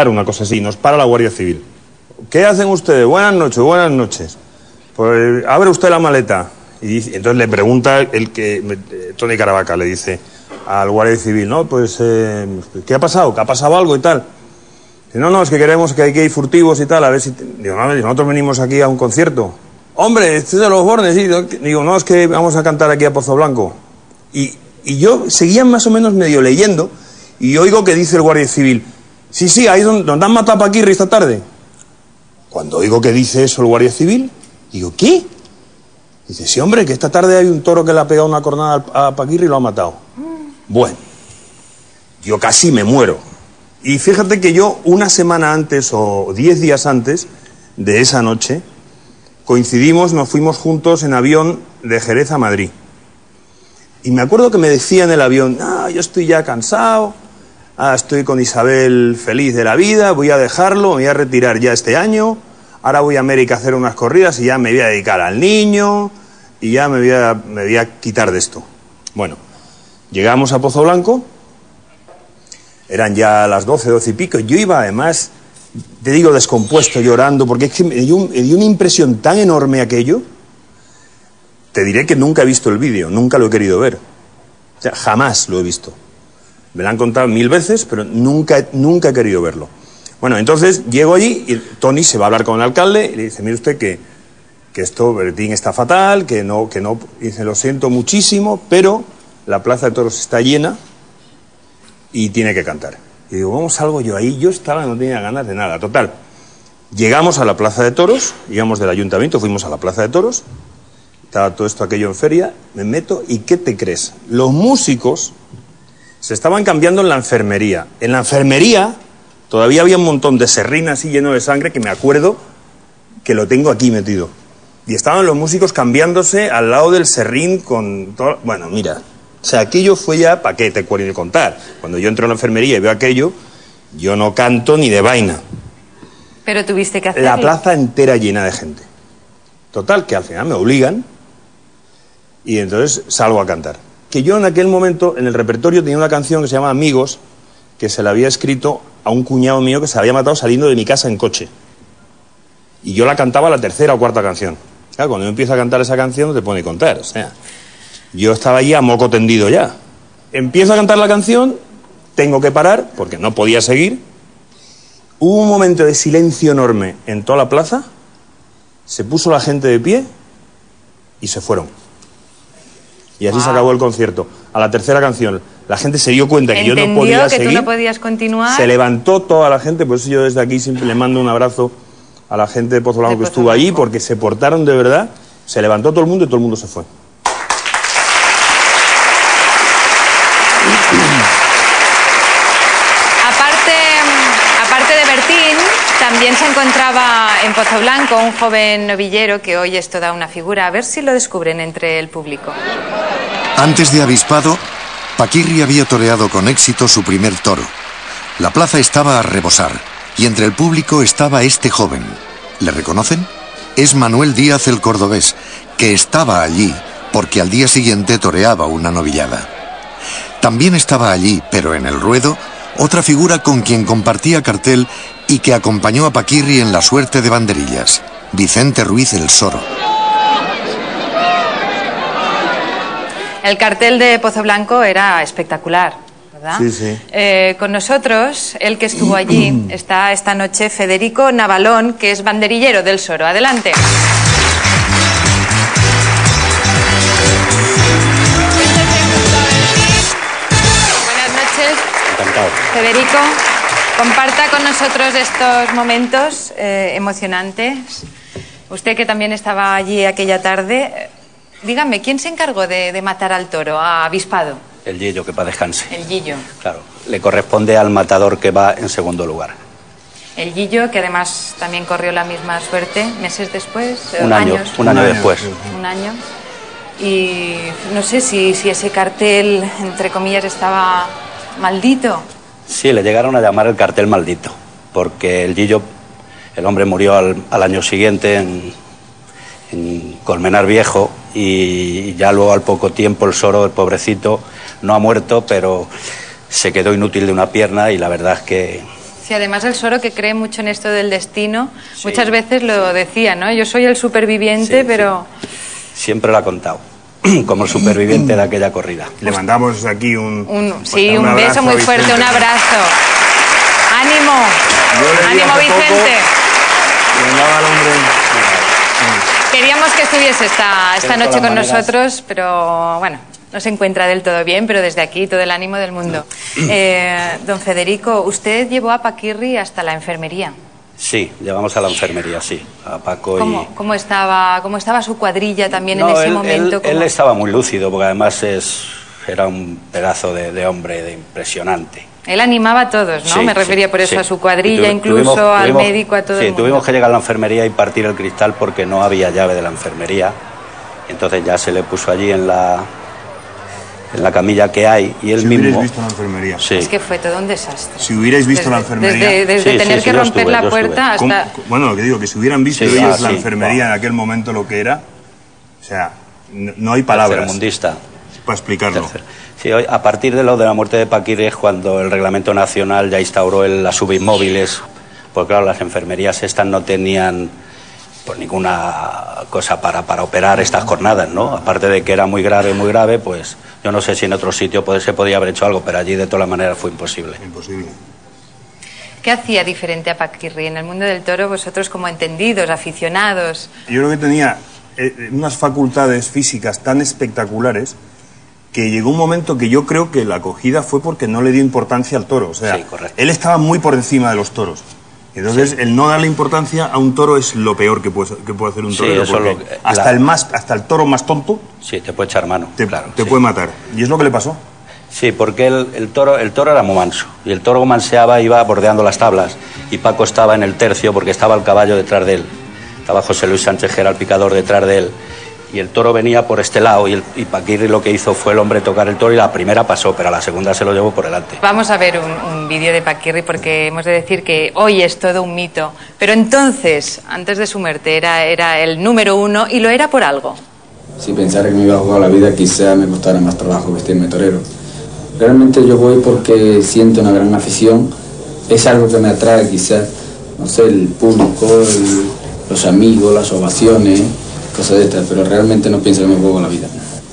militar, una cosa así. Nos para la Guardia Civil. ¿Qué hacen ustedes? Buenas noches, buenas noches. Pues abre usted la maleta. Y entonces le pregunta Tony Caravaca, le dice al Guardia Civil, ¿no? Pues, ¿qué ha pasado? ¿Que ha pasado algo y tal? Dice, no, es que queremos que hay que ir furtivos y tal, a ver si... Digo, no, nosotros venimos aquí a un concierto. Hombre, este es de los Bornes, sí. Digo, no, es que vamos a cantar aquí a Pozo Blanco. Y yo seguía más o menos medio leyendo y oigo que dice el Guardia Civil, sí, ahí donde han matado a Paquirri esta tarde. Cuando oigo que dice eso el Guardia Civil, digo, ¿qué? Dice, sí, hombre, que esta tarde hay un toro que le ha pegado una cornada a Paquirri y lo ha matado. Bueno, yo casi me muero. Y fíjate que yo una semana antes o 10 días antes de esa noche coincidimos, nos fuimos juntos en avión de Jerez a Madrid. Y me acuerdo que me decía en el avión, yo estoy ya cansado, estoy con Isabel feliz de la vida, voy a dejarlo, me voy a retirar ya este año, ahora voy a América a hacer unas corridas y ya me voy a dedicar al niño y ya me voy a quitar de esto. Bueno, llegamos a Pozo Blanco, eran ya las 12 y pico, yo iba además, te digo, descompuesto, llorando, porque es que me dio una impresión tan enorme aquello. Te diré que nunca he visto el vídeo, nunca lo he querido ver. O sea, jamás lo he visto. Me lo han contado 1000 veces, pero nunca he querido verlo. Bueno, entonces llego allí y Tony se va a hablar con el alcalde y le dice, mire usted que esto, Bertín, está fatal, que no, dice, lo siento muchísimo, pero la Plaza de Toros está llena y tiene que cantar. Y digo, ¿cómo salgo yo ahí? Yo no tenía ganas de nada. Total, llegamos a la Plaza de Toros, íbamos del ayuntamiento, fuimos a la Plaza de Toros, estaba todo esto aquello en feria, me meto y ¿qué te crees? Los músicos se estaban cambiando en la enfermería. En la enfermería todavía había un montón de serrín así lleno de sangre que me acuerdo que lo tengo aquí metido. Y estaban los músicos cambiándose al lado del serrín con todo... Bueno, mira, o sea, aquello fue ya, ¿para qué te puedo contar? Cuando yo entro en la enfermería y veo aquello, yo no canto ni de vaina. Pero tuviste que hacerlo. La plaza entera llena de gente. Total, que al final me obligan y entonces salgo a cantar. Que yo en aquel momento, en el repertorio, tenía una canción que se llama Amigos, que se la había escrito a un cuñado mío que se había matado saliendo de mi casa en coche. Y yo la cantaba la tercera o cuarta canción. Claro, cuando yo empiezo a cantar esa canción no te puedo ni contar, o sea... Yo estaba allí a moco tendido ya. Empiezo a cantar la canción, tengo que parar, porque no podía seguir. Hubo un momento de silencio enorme en toda la plaza, se puso la gente de pie y se fueron. Y así se acabó el concierto. A la tercera canción, la gente se dio cuenta que yo no podía seguir. ¿Entendió que tú no podías continuar? Se levantó toda la gente, por eso yo desde aquí siempre le mando un abrazo a la gente de Pozo Blanco que estuvo allí, porque se portaron de verdad, se levantó todo el mundo y todo el mundo se fue. Aparte de Bertín, también se encontraba en Pozo Blanco un joven novillero que hoy es toda una figura. A ver si lo descubren entre el público. Antes de Avispado, Paquirri había toreado con éxito su primer toro. La plaza estaba a rebosar y entre el público estaba este joven. ¿Le reconocen? Es Manuel Díaz el cordobés, que estaba allí porque al día siguiente toreaba una novillada. También estaba allí, pero en el ruedo, otra figura con quien compartía cartel y que acompañó a Paquirri en la suerte de banderillas, Vicente Ruiz el Soro. El cartel de Pozo Blanco era espectacular, ¿verdad? Sí, sí. Con nosotros, el que estuvo allí, está esta noche Federico Navalón, que es banderillero del Soro. Adelante. Buenas noches. Encantado. Federico, comparta con nosotros estos momentos emocionantes. Usted que también estaba allí aquella tarde, dígame, ¿quién se encargó de matar al toro, a Avispado? El Gillo, que para descanse. El Gillo. Claro, le corresponde al matador que va en segundo lugar. El Gillo, que además también corrió la misma suerte, meses después, un año después. Un año. Y no sé si ese cartel, entre comillas, estaba maldito. Sí, le llegaron a llamar el cartel maldito, porque el Gillo, el hombre murió al año siguiente en Colmenar Viejo, y ya luego al poco tiempo el Soro, el pobrecito, no ha muerto, pero se quedó inútil de una pierna y la verdad es que Sí, además el Soro, que cree mucho en esto del destino, Sí, muchas veces lo decía, ¿no? Yo soy el superviviente, Sí, pero... Siempre lo ha contado, como el superviviente de aquella corrida. Le mandamos aquí un Sí, un abrazo beso a muy Vicente. fuerte, un abrazo. ¡Ánimo! Yo le di ¡Ánimo, hace poco, Vicente! le mandaba al hombre... Queríamos que estuviese esta De todas noche con maneras. nosotros, pero bueno, no se encuentra del todo bien, pero desde aquí todo el ánimo del mundo. Don Federico, usted llevó a Paquirri hasta la enfermería. Sí, llevamos a la enfermería, sí, a Paco y... ¿Cómo estaba su cuadrilla también en No, ese él, momento? él estaba muy lúcido, porque además era un pedazo de hombre impresionante. Él animaba a todos, ¿no? Sí, Me refería sí, por eso sí. a su cuadrilla, Y incluso al médico, a todo el mundo. tuvimos que llegar a la enfermería y partir el cristal porque no había llave de la enfermería. Entonces ya se le puso allí en la camilla que hay y él Si mismo... hubierais visto la enfermería. Sí. Es que fue todo un desastre. Si hubierais visto la enfermería... Desde Sí, tener sí, que yo romper estuve, la yo puerta estuve. hasta... Bueno, lo que digo, que si hubieran visto Sí, ellos la sí. enfermería en aquel momento lo que era, o sea, no hay palabras Tercermundista. para explicarlo. Sí, a partir de lo de la muerte de Paquirri es cuando el Reglamento Nacional ya instauró las subinmóviles, porque claro, las enfermerías estas no tenían pues ninguna cosa para operar estas jornadas, ¿no? Aparte de que era muy grave, pues yo no sé si en otro sitio se podía haber hecho algo, pero allí de todas maneras fue imposible. Imposible. ¿Qué hacía diferente a Paquirri? En el mundo del toro, vosotros como entendidos, aficionados... Yo creo que tenía unas facultades físicas tan espectaculares que llegó un momento que yo creo que la acogida fue porque no le dio importancia al toro. O sea, Sí, correcto. él estaba muy por encima de los toros. Entonces, el no darle importancia a un toro es lo peor que puede hacer un Sí, torero. eso es Porque hasta el toro más tonto Sí, te puede echar mano, te claro. Sí. puede matar. Y es lo que le pasó. Sí, porque el toro era muy manso, y el toro manseaba, iba bordeando las tablas, y Paco estaba en el tercio porque estaba el caballo detrás de él. Estaba José Luis Sánchez Gera, el picador, detrás de él. Y el toro venía por este lado y Paquirri lo que hizo fue el hombre tocar el toro y la primera pasó, pero a la segunda se lo llevó por delante. Vamos a ver un vídeo de Paquirri porque hemos de decir que hoy es todo un mito. Pero entonces, antes de su muerte, era el número uno y lo era por algo. Si pensara que me iba a jugar la vida, quizá me costara más trabajo vestirme torero. Realmente yo voy porque siento una gran afición. Es algo que me atrae quizá, no sé, el público, los amigos, las ovaciones, cosas de estas, pero realmente no pienso que me juego la vida.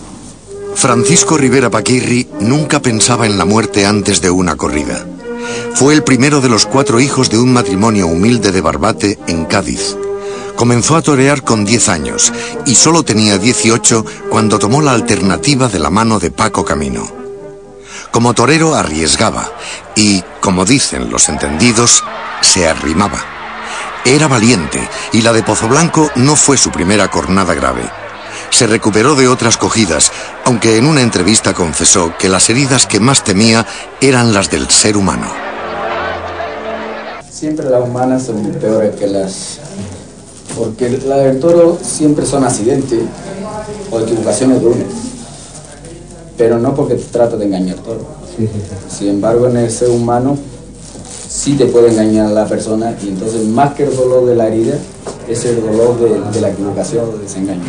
Francisco Rivera Paquirri nunca pensaba en la muerte antes de una corrida. Fue el primero de los 4 hijos de un matrimonio humilde de Barbate, en Cádiz. Comenzó a torear con 10 años y solo tenía 18 cuando tomó la alternativa de la mano de Paco Camino. Como torero arriesgaba y, como dicen los entendidos, se arrimaba. Era valiente y la de Pozoblanco no fue su primera cornada grave. Se recuperó de otras cogidas, aunque en una entrevista confesó que las heridas que más temía eran las del ser humano. Siempre las humanas son peores que las... Porque las del toro siempre son accidentes o equivocaciones de uno. Pero no porque trata de engañar al toro. Sin embargo, en el ser humano sí te puede engañar a la persona y entonces más que el dolor de la herida es el dolor de la equivocación o del desengaño.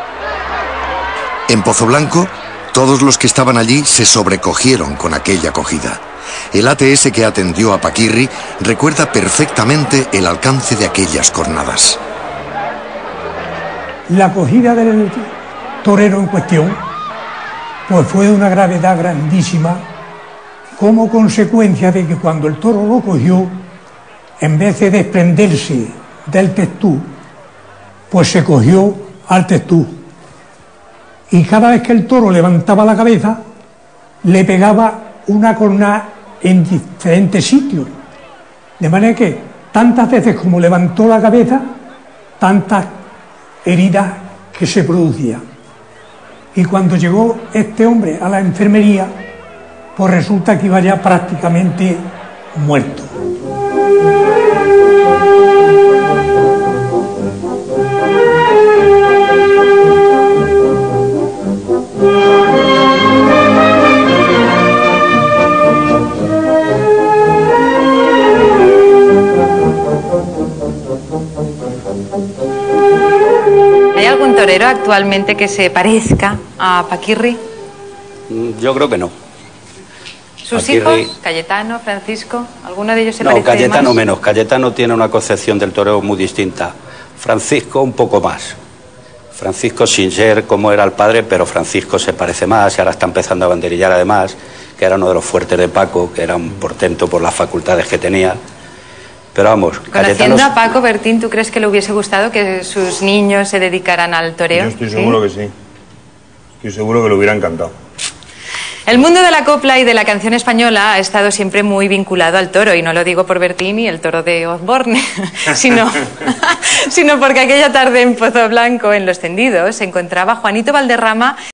En Pozoblanco, todos los que estaban allí se sobrecogieron con aquella cogida. El ATS que atendió a Paquirri recuerda perfectamente el alcance de aquellas cornadas. La acogida del torero en cuestión pues fue de una gravedad grandísima como consecuencia de que cuando el toro lo cogió, en vez de desprenderse del testú, pues se cogió al testú. Y cada vez que el toro levantaba la cabeza, le pegaba una cornada en diferentes sitios. De manera que tantas veces como levantó la cabeza, tantas heridas que se producían. Y cuando llegó este hombre a la enfermería, pues resulta que iba ya prácticamente muerto. ¿Hay algún torero actualmente que se parezca a Paquirri? Yo creo que no. ¿Sus Paquirri. hijos? Cayetano, Francisco, ¿alguno de ellos se No, parece Cayetano más? menos. Cayetano tiene una concepción del toreo muy distinta. Francisco un poco más. Francisco sin ser como era el padre, pero Francisco se parece más y ahora está empezando a banderillar además, que era uno de los fuertes de Paco, que era un portento por las facultades que tenía. Pero vamos, Cayetano... Conociendo a Paco Bertín, ¿tú crees que le hubiese gustado que sus niños se dedicaran al toreo? Yo estoy seguro que sí. Estoy seguro que le hubiera encantado. El mundo de la copla y de la canción española ha estado siempre muy vinculado al toro, y no lo digo por Bertín y el toro de Osborne, sino porque aquella tarde en Pozo Blanco, en Los Tendidos, se encontraba Juanito Valderrama